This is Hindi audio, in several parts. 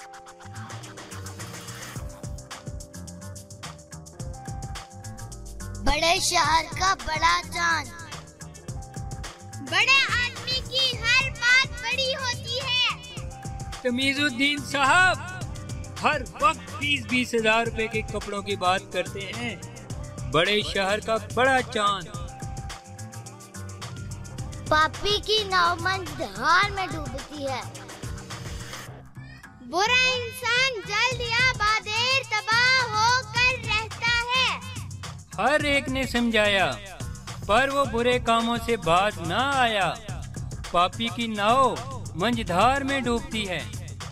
बड़े शहर का बड़ा चांद। बड़े आदमी की हर बात बड़ी होती है। तमीजुद्दीन साहब हर वक्त 20-20 हजार रुपए के कपड़ों की बात करते हैं। बड़े शहर का बड़ा चांद। पापी की नाव मंझधार में डूबती है। बुरा इंसान जल्द या बादेर तबाह होकर रहता है। हर एक ने समझाया पर वो बुरे कामों से बाज ना आया। पापी की नाव मंझधार में डूबती है।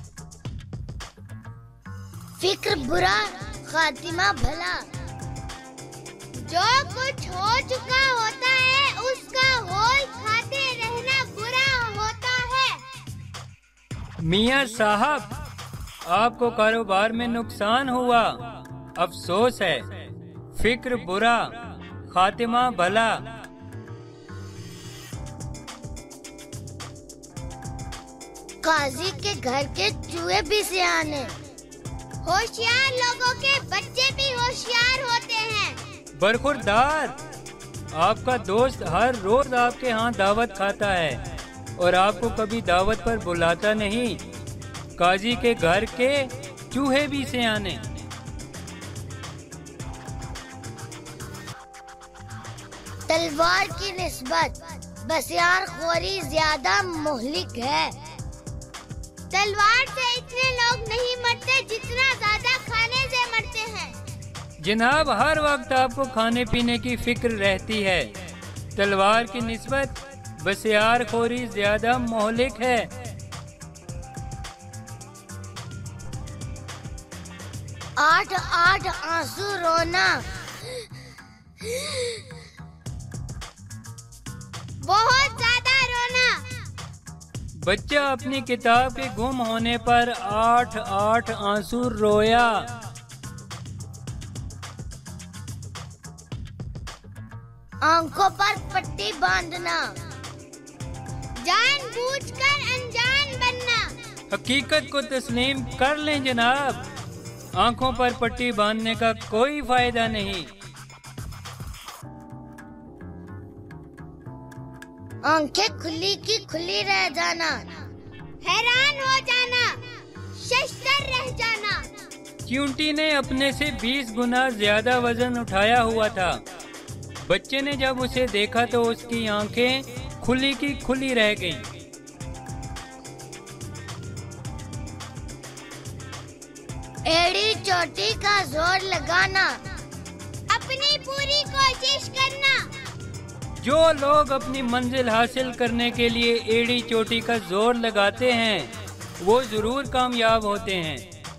फिक्र बुरा, खातिमा भला। जो कुछ हो चुका होता है उसका होल खाते रहना बुरा होता है। मियाँ साहब आपको कारोबार में नुकसान हुआ, अफसोस है। फिक्र बुरा, खातिमा भला। काजी के घर के चूहे भी सियाने। होशियार लोगों के बच्चे भी होशियार होते हैं। बरखुरदार आपका दोस्त हर रोज आपके यहाँ दावत खाता है और आपको कभी दावत पर बुलाता नहीं। काजी के घर के चूहे भी सियाने। तलवार की निस्बत बसियार खोरी ज्यादा मुहलिक है। तलवार से इतने लोग नहीं मरते जितना ज्यादा खाने से मरते हैं। जनाब हर वक्त आपको खाने पीने की फिक्र रहती है। तलवार की निस्बत बसियार खोरी ज्यादा मोहलिक है। आठ आंसू रोना। बहुत ज्यादा रोना। बच्चा अपनी किताब के गुम होने पर 8 आंसू रोया। आंखों पर पट्टी बांधना। जानबूझकर अनजान बनना। हकीकत को तस्लीम कर लें जनाब, आंखों पर पट्टी बांधने का कोई फायदा नहीं। आंखें खुली की खुली रह जाना। हैरान हो जाना, शशदर रह जाना। चींटी ने अपने से 20 गुना ज्यादा वजन उठाया हुआ था। बच्चे ने जब उसे देखा तो उसकी आंखें खुली की खुली रह गईं। एड़ी चोटी का जोर लगाना। अपनी पूरी कोशिश करना। जो लोग अपनी मंजिल हासिल करने के लिए एड़ी चोटी का जोर लगाते हैं वो जरूर कामयाब होते हैं।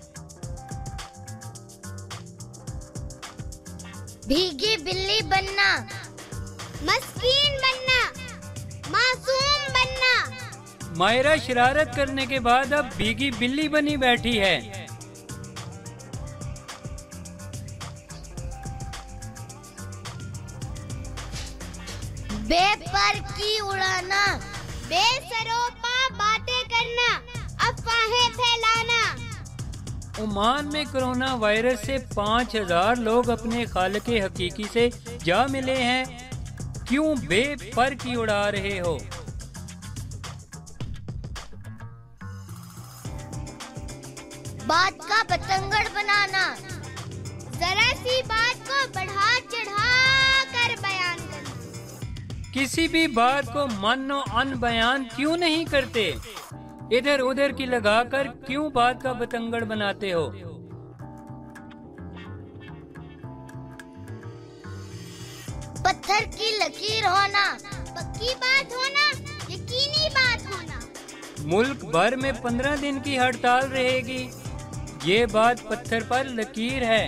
भीगी बिल्ली बनना। मस्कीन बनना, मासूम बनना। मायरा शरारत करने के बाद अब भीगी बिल्ली बनी बैठी है। बेपर की उड़ाना। बेसरोपा बातें करना, अफवाहें फैलाना। ओमान में कोरोना वायरस से 5000 लोग अपने खालिके हकीकी से जा मिले हैं। क्यों बेपर की उड़ा रहे हो? बात का बतंगड़ बनाना। जरा सी बात को बढ़ा चढ़ा कर बयान करना। किसी भी बात को मानो अन बयान क्यों नहीं करते? इधर उधर की लगाकर क्यों बात का बतंगड़ बनाते हो? पत्थर की लकीर होना। पक्की बात होना, यकीनी बात होना। मुल्क भर में 15 दिन की हड़ताल रहेगी। ये बात पत्थर पर लकीर है।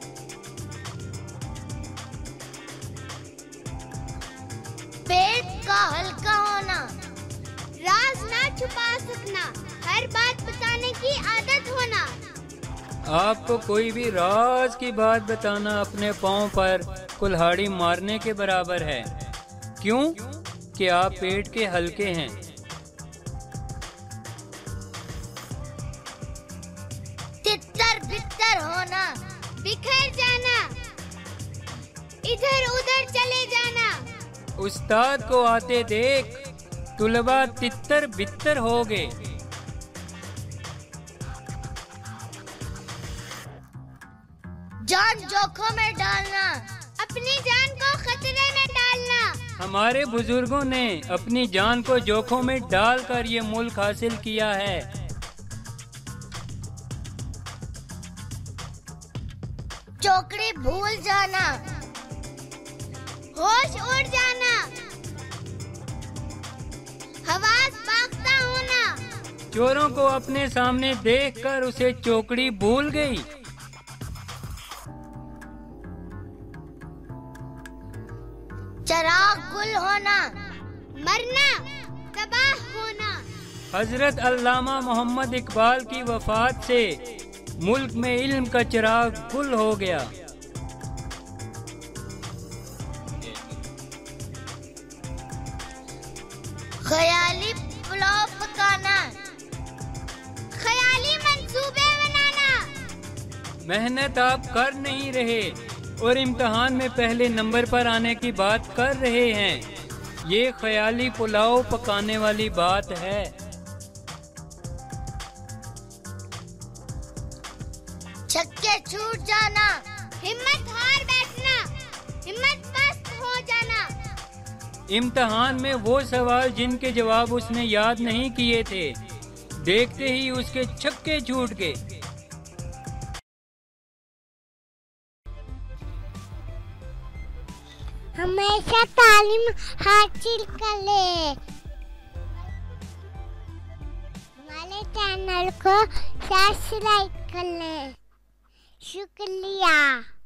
पेट का हल्का होना। राज ना छुपा सकना, हर बात बताने की आदत होना। आपको कोई भी राज की बात बताना अपने पाँव पर कुल्हाड़ी मारने के बराबर है। क्यों? कि आप पेट के हल्के हैं। ادھر ہونا، بکھر جانا، ادھر ادھر چلے جانا، استاد کو آتے دیکھ طلباء تتر بتر ہو گئے۔ جان جوکھوں میں ڈالنا، اپنی جان کو خطرے میں ڈالنا۔ ہمارے بزرگوں نے اپنی جان کو جوکھوں میں ڈال کر یہ ملک حاصل کیا ہے۔ چوکڑی بھول جانا، ہوش اڑ جانا، حواس باختہ ہونا، چوروں کو اپنے سامنے دیکھ کر اسے چوکڑی بھول گئی۔ چراغ گل ہونا، مرنا، تباہ ہونا۔ حضرت علامہ محمد اقبال کی وفات سے ملک میں علم کا چراغ گل ہو گیا۔ خیالی پلاؤ پکانا، خیالی منصوبے بنانا، محنت آپ کر نہیں رہے اور امتحان میں پہلے نمبر پر آنے کی بات کر رہے ہیں، یہ خیالی پلاؤ پکانے والی بات ہے۔ چھکے چھوٹ جانا، ہمت ہار بیٹھنا، ہمت پست ہو جانا، امتحان میں وہ سوال جن کے جواب اس نے یاد نہیں کیے تھے، دیکھتے ہی اس کے چھکے چھوٹ گئے۔ ہمیشہ تعلیم حاصل کر لے۔ ہمارے چینل کو سبسکرائب کر لیں۔ شکریہ۔